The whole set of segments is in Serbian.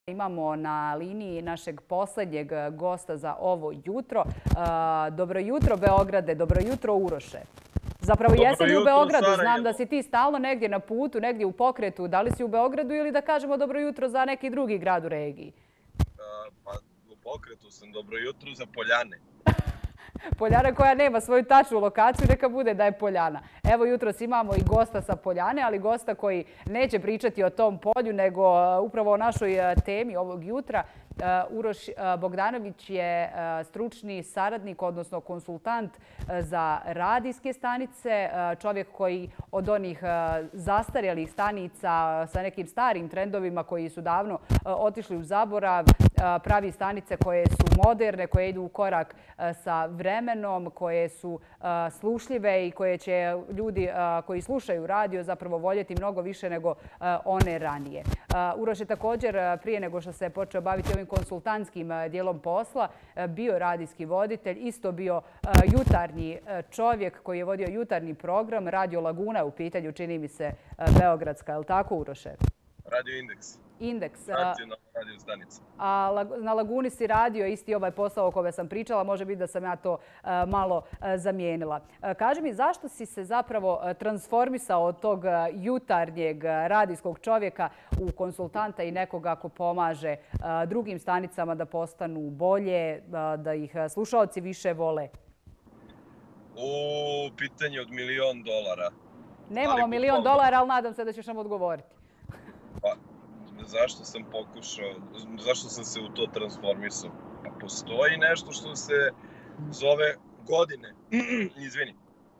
Imamo na liniji našeg poslednjeg gosta za ovo jutro. Dobro jutro, Beograde. Dobro jutro, Uroše. Zapravo jesi li u Beogradu? Znam da si ti stalno negdje na putu, negdje u pokretu. Da li si u Beogradu ili da kažemo dobro jutro za neki drugi grad u regiji? Pa u pokretu sam. Dobro jutro za Poljane. Poljana koja nema svoju tačnu lokaciju, neka bude da je Poljana. Evo jutros imamo i gosta sa Poljane, ali gosta koji neće pričati o tom polju, nego upravo o našoj temi ovog jutra. Uroš Bogdanović je stručni saradnik, odnosno konsultant za radijske stanice. Čovjek koji od onih zastarjelih stanica sa nekim starim trendovima koji su davno otišli u zaborav, pravi stanice koje su moderne, koje idu u korak sa vremenom, koje su slušljive i koje će ljudi koji slušaju radio zapravo voljeti mnogo više nego one ranije. Uroš je također, prije nego što se počeo baviti ovim konsultantskim dijelom posla, bio radijski voditelj, isto bio jutarnji čovjek koji je vodio jutarnji program. Radio Laguna je u pitanju, čini mi se, beogradska. Je li tako, Uroše? Radio Indeks. Indeks. Nacionalna radio stanica. A na Laguni si radio isti ovaj posao o kome sam pričala. Može biti da sam ja to malo zamijenila. Kaži mi, zašto si se zapravo transformisao od tog jutarnjeg radijskog čovjeka u konsultanta i nekoga ko pomaže drugim stanicama da postanu bolje, da ih slušaoci više vole? Pitanje od $1.000.000. Nemamo $1.000.000, ali nadam se da ćeš nam odgovoriti. Pa, zašto sam pokušao, zašto sam se u to transformisao? Pa postoji nešto što se zove godine. Izvini.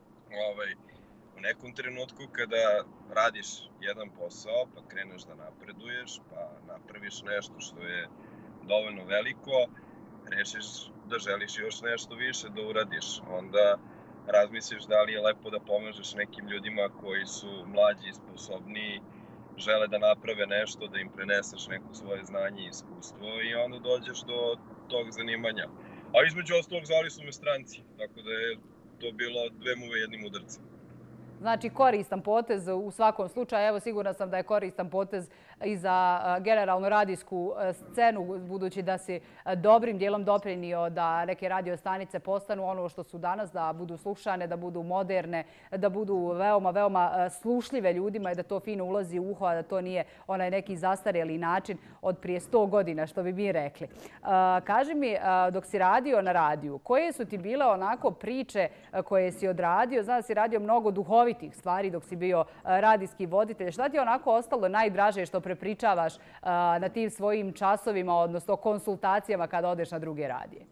U nekom trenutku kada radiš jedan posao, pa kreneš da napreduješ, pa napraviš nešto što je dovoljno veliko, rešiš da želiš još nešto više da uradiš. Onda razmisliš da li je lepo da pomažeš nekim ljudima koji su mlađi i sposobniji, žele da naprave nešto, da im preneseš neko svoje znanje i iskustvo i onda dođeš do tog zanimanja. A između ostalog zvali su me stranci, tako da je to bilo dve muve jednim udarcem. Znači, koristan potez u svakom slučaju. Evo, sigurna sam da je koristan potez i za generalnu radijsku scenu, budući da si dobrim dijelom doprinio da neke radio stanice postanu ono što su danas, da budu slušane, da budu moderne, da budu veoma, veoma slušljive ljudima i da to fino ulazi u uho, a da to nije onaj neki zastarjeli način od prije 100 godina, što bi mi rekli. Kaži mi, dok si radio na radiju, koje su ti bile onako priče koje si odradio? Znam da si radio mnogo duhovitih stvari dok si bio radijski voditelj. Šta ti je onako ostalo najdraže što prepričavaš na tim svojim časovima, odnosno konsultacijama kada odeš na druge radije?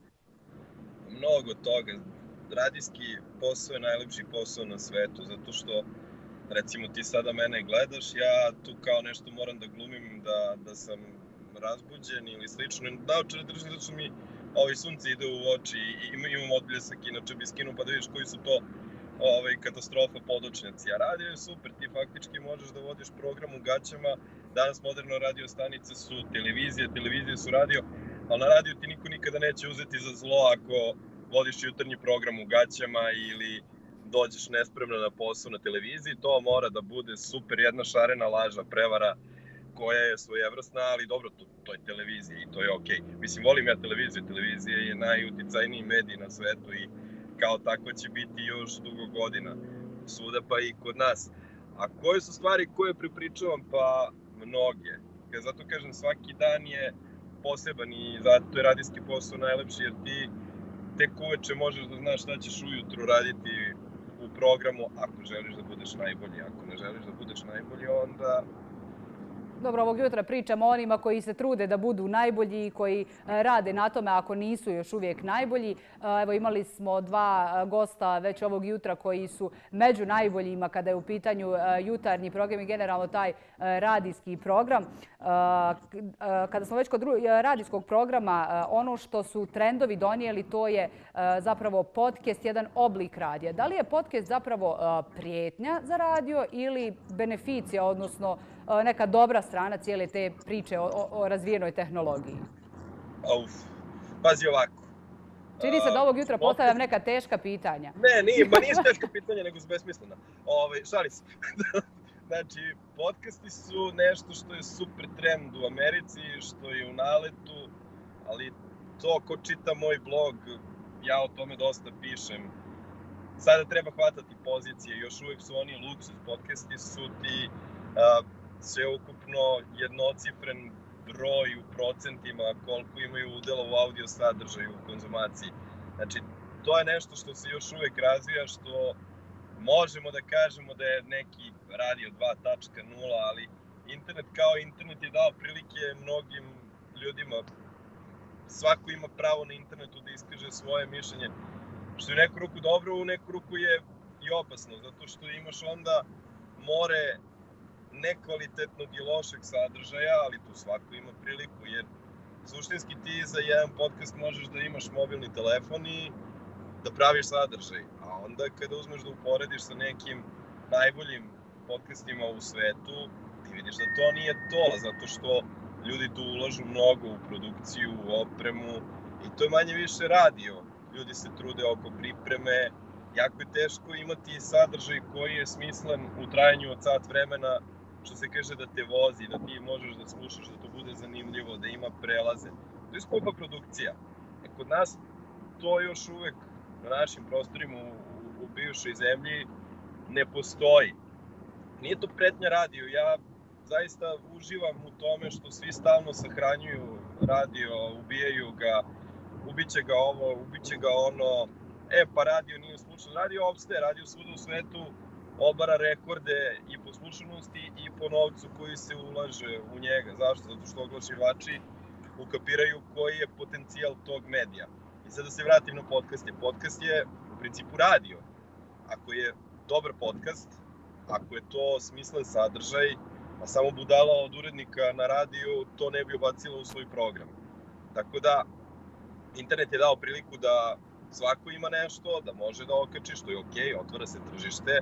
Mnogo toga. Radijski posao je najlepši posao na svetu, zato što, recimo, ti sada mene gledaš, ja tu kao nešto moram da glumim, da sam razbuđen ili slično. Naočare držim da su mi sunce ide u oči i imam odbljesak, inače bi skinuo pa da vidiš koji su to katastrofa podočnjaci. A radio je super, ti faktički možeš da vodiš program u gaćama. Danas moderno radio stanice su televizije su radio, ali na radiju ti niko nikada neće uzeti za zlo ako vodiš jutarnji program u gaćama ili dođeš nespremno na posao na televiziji. To mora da bude super, jedna šarena laža, prevara koja je svojevrsna, ali dobro, to je televizija i to je okej. Mislim, volim ja televiziju. Televizija je najuticajniji medij na svetu i kao tako će biti još dugo godina svuda, pa i kod nas. A koje su stvari koje prepričavam? Pa mnoge. Zato kažem, svaki dan je poseban i zato je radijski posao najlepši, jer ti tek uveče možeš da znaš šta ćeš ujutru raditi u programu ako želiš da budeš najbolji. Ako ne želiš da budeš najbolji, onda... Dobro, ovog jutra pričamo o onima koji se trude da budu najbolji i koji rade na tome ako nisu još uvijek najbolji. Evo, imali smo dva gosta već ovog jutra koji su među najboljima kada je u pitanju jutarnji program i generalno taj radijski program. Kada smo već kod radijskog programa, ono što su trendovi donijeli, to je zapravo podcast, jedan oblik radija. Da li je podcast zapravo prijetnja za radio ili beneficija, odnosno neka dobra strana cijele te priče o razvijenoj tehnologiji? Pazi ovako. Čini se da ovog jutra postavljam neka teška pitanja. Ne, nije teška pitanja, nego su besmislena. Šalim se. Znači, podcasti su nešto što je super trend u Americi, što je u naletu, ali to ko čita moj blog, ja o tome dosta pišem. Sada treba hvatati pozicije, još uvek su oni luksuz, podcasti su ti sveukupno jednocifren broj u procentima koliko imaju udela u audio sadržaju u konzumaciji. Znači, to je nešto što se još uvek razvija, što možemo da kažemo da je neki radio 2.0, ali internet kao internet je dao prilike mnogim ljudima. Svako ima pravo na internetu da iskaže svoje mišljenje, što je u neku ruku dobro, u neku ruku je i opasno, zato što imaš onda more nekvalitetnog i lošeg sadržaja, ali tu svako ima priliku, jer suštinski ti za jedan podcast možeš da imaš mobilni telefon i da praviš sadržaj, a onda kada uzmeš da uporediš sa nekim najboljim podcastima u svetu, ti vidiš da to nije to, zato što ljudi tu ulažu mnogo u produkciju, u opremu i to je manje više radio. Ljudi se trude oko pripreme, jako je teško imati sadržaj koji je smislen u trajanju od sat vremena, što se kaže da te vozi, da ti možeš da slušaš, da to bude zanimljivo, da ima prelaze. To je skupa produkcija. Kod nas to još uvek na našim prostorima u bivšoj zemlji ne postoji. Nije to pretnja radio, ja zaista uživam u tome što svi stalno sahranjuju radio, ubijaju ga, ubiće ga ovo, ubiće ga ono, pa radio nije slušan, radio opstaje, radio svuda u svetu, obara rekorde i po slušanosti i po novcu koji se ulaže u njega. Zašto? Zato što oglašivači ukapiraju koji je potencijal tog medija. I sad da se vratim na podcast. Podcast je u principu radio. Ako je dobar podcast, ako je to smislen sadržaj, a samo budala od urednika na radiju to ne bi ubacila u svoj program. Tako da, internet je dao priliku da svako ima nešto, da može da okači, što je okej, otvara se tržište,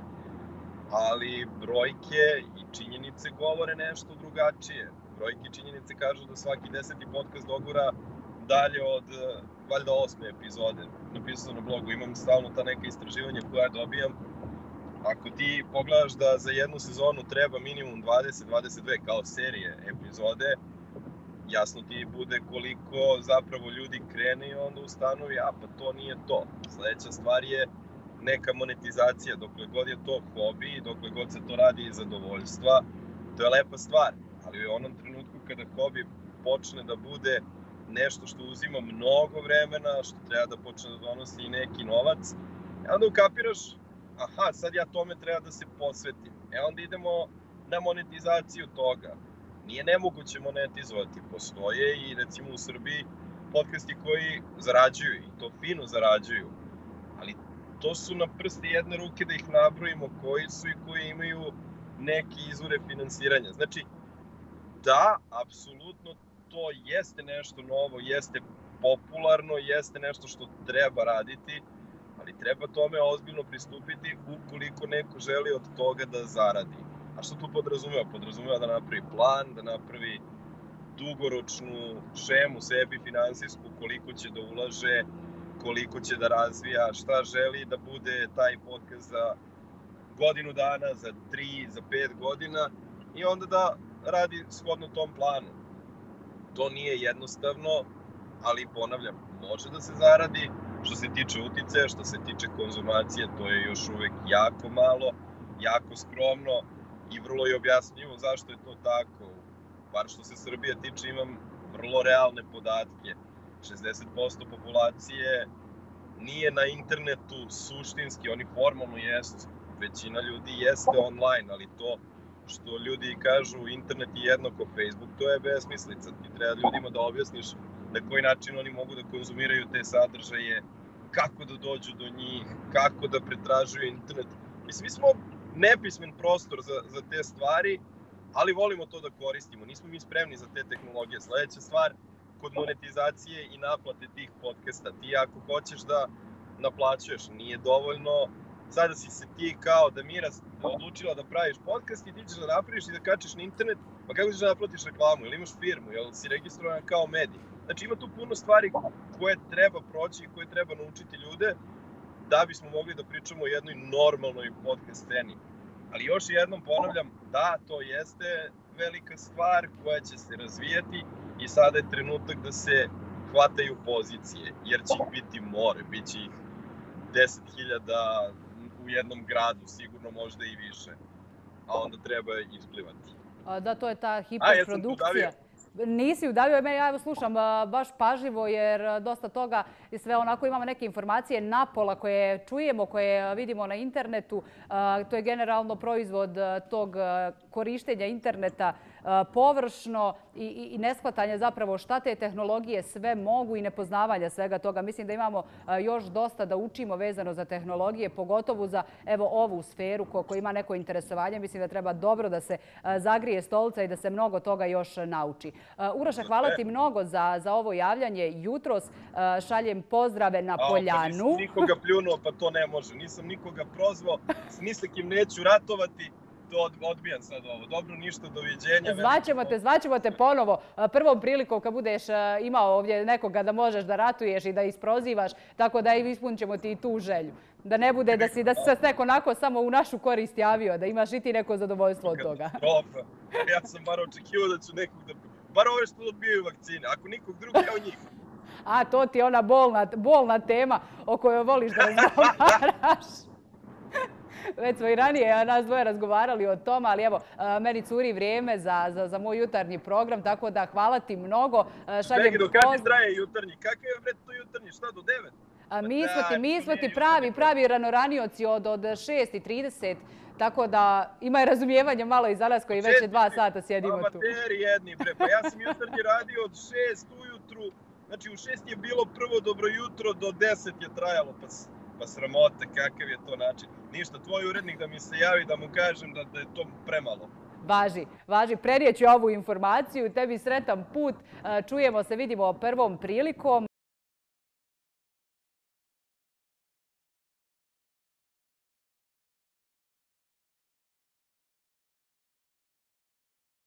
ali brojke i činjenice govore nešto drugačije. Brojke i činjenice kažu da svaki 10. podcast dogura dalje od valjda 8. epizode. Napisao sam na blogu, imam stalno ta neka istraživanja koja dobijam. Ako ti pogledaš da za jednu sezonu treba minimum 20-22 kao serije epizode, jasno ti bude koliko zapravo ljudi krene i onda ustanovi, pa to nije to. Sledeća stvar je neka monetizacija, dokle god je to hobi, dokle god se to radi iz zadovoljstva, to je lepa stvar. Ali u onom trenutku kada hobi počne da bude nešto što uzima mnogo vremena, što treba da počne da donosi i neki novac, onda ukapiraš, sad ja tome treba da se posvetim. Onda idemo na monetizaciju toga. Nije nemoguće monetizovati, postoje i recimo u Srbiji podcasti koji zarađuju i to fino zarađuju, ali to su na prsti jedne ruke da ih nabrojimo koji su i koji imaju neke izvore finansiranja. Znači, da, apsolutno to jeste nešto novo, jeste popularno, jeste nešto što treba raditi, ali treba tome ozbiljno pristupiti ukoliko neko želi od toga da zaradi. A što tu podrazumeva? Podrazumeva da napravi plan, da napravi dugoročnu šemu sebi finansijsku, koliko će da ulaže, koliko će da razvija, šta želi da bude taj podcast za godinu dana, za 3, za 5 godina i onda da radi shodno tom planu. To nije jednostavno, ali ponavljam, može da se zaradi. Što se tiče uticaja, što se tiče konzumacije, to je još uvek jako malo, jako skromno i vrlo je objasnjivo zašto je to tako. Bar što se Srbije tiče, imam vrlo realne podatke. 60% populacije nije na internetu suštinski, oni formalno jesu. Većina ljudi jeste online, ali to što ljudi kažu internet je jednako Facebook, to je besmislica. Ti treba ljudima da objasniš na koji način oni mogu da konzumiraju te sadržaje, kako da dođu do njih, kako da pretražuju internet. Mislim, mi smo nepismen prostor za te stvari, ali volimo to da koristimo. Nismo mi spremni za te tehnologije. Sledeća stvar, kod monetizacije i naplate tih podcasta. Ti ako hoćeš da naplaćuješ, nije dovoljno sada si se ti kao Damira odlučila da praviš podcast i ti ćeš da napraviš i da kačeš na internet, pa kako ćeš da naplatiš reklamu, ili imaš firmu, ili si registrovan kao medij. Znači ima tu puno stvari koje treba proći i koje treba naučiti ljude da bismo mogli da pričamo o jednoj normalnoj podcast sceni. Ali još jednom ponavljam, da, to jeste velika stvar koja će se razvijati i sada je trenutak da se hvataju pozicije, jer će ih biti more, bit će ih 10.000 u jednom gradu, sigurno možda i više, a onda treba isplivati. Da, to je ta hiperprodukcija. Nisi udavio, ja evo slušam baš pažljivo jer dosta toga i sve onako imamo neke informacije napola koje čujemo, koje vidimo na internetu. To je generalno proizvod tog korištenja interneta površno i neshvatanja zapravo šta te tehnologije sve mogu i nepoznavanja svega toga. Mislim da imamo još dosta da učimo vezano za tehnologije, pogotovo za evo ovu sferu koja ima neko interesovanje. Mislim da treba dobro da se zagrije stolica i da se mnogo toga još nauči. Uroša, hvala ti mnogo za ovo javljanje jutros. Šaljem pozdrave na Poljanu. Nisam nikoga pljunuo, pa to ne može. Nisam nikoga prozvao, ni sa kim neću ratovati. Odbijam sad ovo. Dobro, ništa, doviđenja. Zvaćemo te ponovo prvom prilikom kad budeš imao ovdje nekoga da možeš da ratuješ i da isprozivaš, tako da ispunit ćemo ti i tu želju. Da ne bude da si se neko onako samo u našu korist javio, da imaš i ti neko zadovoljstvo od toga. Katastrofa. Ja sam bar očekivao da ću nekog da... Bar ove što odbijaju vakcine. Ako nikog drugog, evo njih. A, to ti je ona bolna tema o kojoj voliš da razgovaraš. Već smo i ranije nas dvoje razgovarali o tom, ali evo, meni curi vrijeme za moj jutarnji program, tako da hvala ti mnogo. Čekaj, do kada traje jutarnji? Kakav je vred to jutarnji? Šta, do 9? Mi smo ti pravi ranoranioci od 6:30, tako da ima je razumijevanje malo i za nas koji već 2 sata sjedimo tu. Amateri jedni, bre. Pa ja sam jutarnji radio od 6 ujutru, znači u 6 je bilo prvo dobro jutro, do 10 je trajalo, pa sramota, kakav je to način. Ništa, tvoj urednik da mi se javi da mu kažem da je to premalo. Važi, prenijet ću ovu informaciju, tebi sretan put, čujemo se, vidimo prvom prilikom.